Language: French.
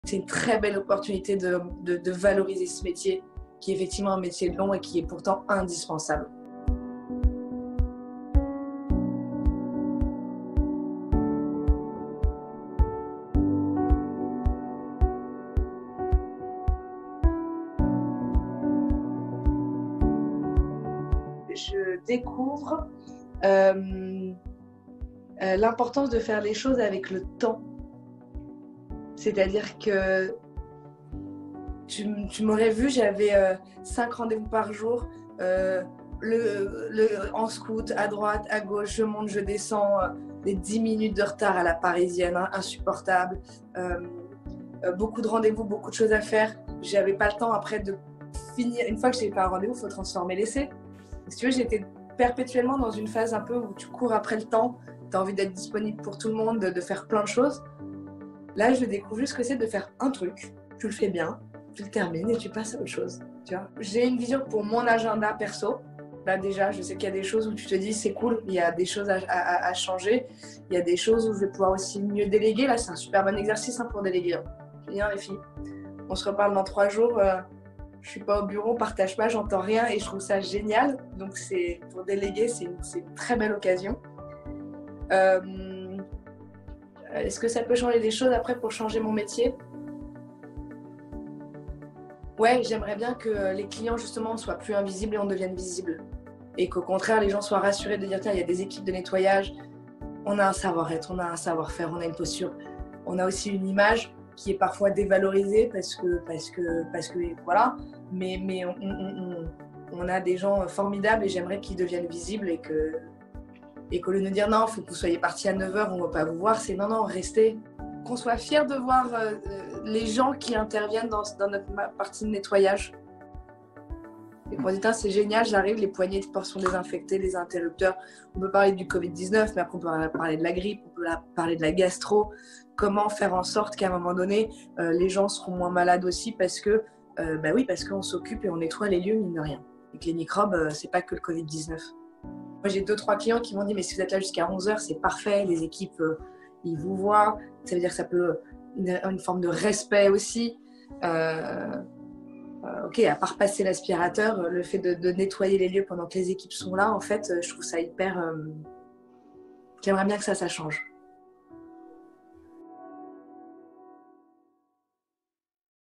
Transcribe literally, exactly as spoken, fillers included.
C'est une très belle opportunité de, de, de valoriser ce métier, qui est effectivement un métier long et qui est pourtant indispensable. Je découvre euh, euh, l'importance de faire les choses avec le temps. C'est-à-dire que tu, tu m'aurais vu, j'avais euh, cinq rendez-vous par jour, euh, le, le, en scout, à droite, à gauche, je monte, je descends, euh, des dix minutes de retard à la parisienne, hein, insupportable. Euh, euh, beaucoup de rendez-vous, beaucoup de choses à faire. J'avais pas le temps après de finir. Une fois que j'ai fait un rendez-vous, il faut transformer l'essai. Si tu veux, j'étais perpétuellement dans une phase un peu où tu cours après le temps, tu as envie d'être disponible pour tout le monde, de, de faire plein de choses. Là, je découvre juste ce que c'est de faire un truc, tu le fais bien, tu le termines et tu passes à autre chose. Tu vois, j'ai une vision pour mon agenda perso. Là, déjà, je sais qu'il y a des choses où tu te dis c'est cool, il y a des choses à, à, à changer, il y a des choses où je vais pouvoir aussi mieux déléguer. Là, c'est un super bon exercice hein, pour déléguer. Je vais dire, les filles, on se reparle dans trois jours. Euh, je suis pas au bureau, on partage pas, j'entends rien et je trouve ça génial. Donc, c'est, pour déléguer, c'est une, c'est une très belle occasion. Euh, Est-ce que ça peut changer des choses après pour changer mon métier? Ouais, j'aimerais bien que les clients justement soient plus invisibles et on devienne visible. Et qu'au contraire, les gens soient rassurés de dire tiens, il y a des équipes de nettoyage, on a un savoir-être, on a un savoir-faire, on a une posture. On a aussi une image qui est parfois dévalorisée parce que, parce que, parce que voilà, mais, mais on, on, on, on a des gens formidables et j'aimerais qu'ils deviennent visibles et que. Et qu'au lieu de nous dire non, il faut que vous soyez partis à neuf heures, on ne va pas vous voir, c'est non, non, restez. Qu'on soit fiers de voir euh, les gens qui interviennent dans, dans notre partie de nettoyage. Et qu'on dit, c'est génial, j'arrive, les poignées de portions désinfectées, les interrupteurs. On peut parler du covid dix-neuf, mais après on peut parler de la grippe, on peut parler de la gastro. Comment faire en sorte qu'à un moment donné, euh, les gens seront moins malades aussi parce que, euh, bah oui, parce qu'on s'occupe et on nettoie les lieux, mine de rien. Et que les microbes, euh, c'est pas que le covid dix-neuf. Moi, j'ai deux, trois clients qui m'ont dit, mais si vous êtes là jusqu'à onze heures, c'est parfait, les équipes, euh, ils vous voient. Ça veut dire que ça peut une, une forme de respect aussi. Euh, euh, ok, à part passer l'aspirateur, le fait de, de nettoyer les lieux pendant que les équipes sont là, en fait, je trouve ça hyper... Euh, j'aimerais bien que ça, ça change.